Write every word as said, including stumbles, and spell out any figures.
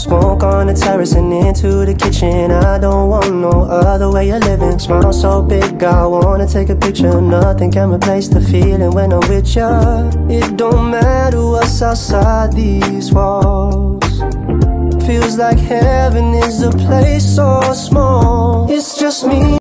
Smoke on the terrace and into the kitchen. I don't want no other way of living. Smile so big, I wanna take a picture. Nothing can replace the feeling when I'm with ya. It don't matter what's outside these walls. Feels like heaven is a place so small. It's just me.